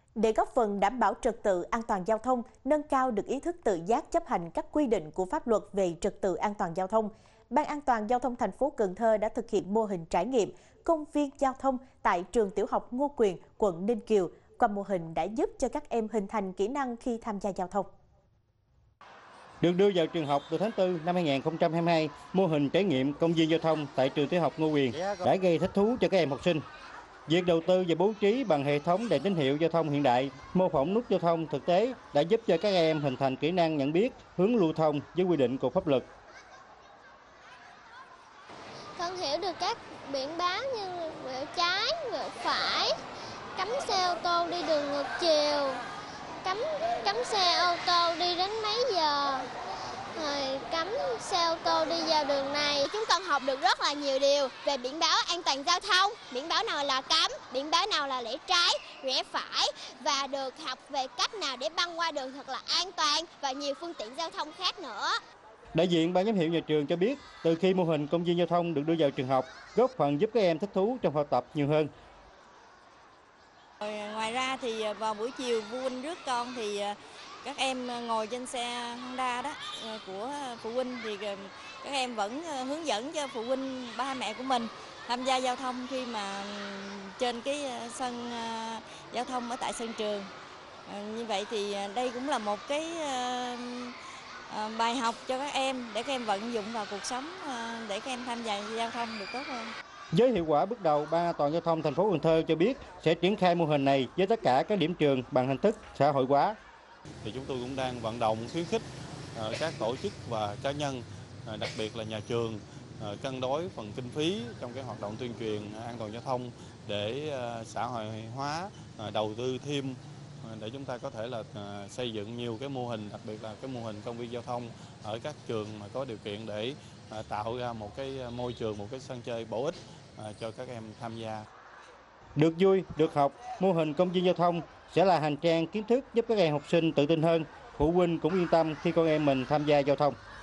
Để góp phần đảm bảo trật tự an toàn giao thông, nâng cao được ý thức tự giác chấp hành các quy định của pháp luật về trật tự an toàn giao thông, Ban An toàn giao thông thành phố Cần Thơ đã thực hiện mô hình trải nghiệm công viên giao thông tại trường tiểu học Ngô Quyền, quận Ninh Kiều. Qua mô hình đã giúp cho các em hình thành kỹ năng khi tham gia giao thông. Được đưa vào trường học từ tháng 4 năm 2022, mô hình trải nghiệm công viên giao thông tại trường tiểu học Ngô Quyền đã gây thích thú cho các em học sinh. Việc đầu tư và bố trí bằng hệ thống đèn tín hiệu giao thông hiện đại, mô phỏng nút giao thông thực tế đã giúp cho các em hình thành kỹ năng nhận biết, hướng lưu thông với quy định của pháp luật. Con hiểu được các biển báo như vẹo trái, vẹo phải, cấm xe ô tô đi đường ngược chiều, cấm xe ô tô đi đến mấy giờ, rồi cấm xe ô tô đi vào đường này. Chúng con học được rất là nhiều điều về biển báo an toàn giao thông, biển báo nào là cấm, biển báo nào là rẽ trái, rẽ phải, và được học về cách nào để băng qua đường thật là an toàn và nhiều phương tiện giao thông khác nữa. Đại diện ban giám hiệu nhà trường cho biết, từ khi mô hình công viên giao thông được đưa vào trường học, góp phần giúp các em thích thú trong học tập nhiều hơn. Ngoài ra thì vào buổi chiều phụ huynh rước con thì các em ngồi trên xe Honda đó của phụ huynh thì các em vẫn hướng dẫn cho phụ huynh ba mẹ của mình tham gia giao thông khi mà trên cái sân giao thông ở tại sân trường. Như vậy thì đây cũng là một cái bài học cho các em để các em vận dụng vào cuộc sống để các em tham gia giao thông được tốt hơn. Với hiệu quả bước đầu, Ban An toàn giao thông thành phố Cần Thơ cho biết sẽ triển khai mô hình này với tất cả các điểm trường bằng hình thức xã hội hóa. Thì chúng tôi cũng đang vận động khuyến khích các tổ chức và cá nhân, đặc biệt là nhà trường cân đối phần kinh phí trong cái hoạt động tuyên truyền an toàn giao thông để xã hội hóa, đầu tư thêm để chúng ta có thể là xây dựng nhiều cái mô hình, đặc biệt là cái mô hình công viên giao thông ở các trường mà có điều kiện để tạo ra một cái môi trường, một cái sân chơi bổ ích cho các em tham gia. Được vui, được học, mô hình công viên giao thông sẽ là hành trang kiến thức giúp các em học sinh tự tin hơn. Phụ huynh cũng yên tâm khi con em mình tham gia giao thông.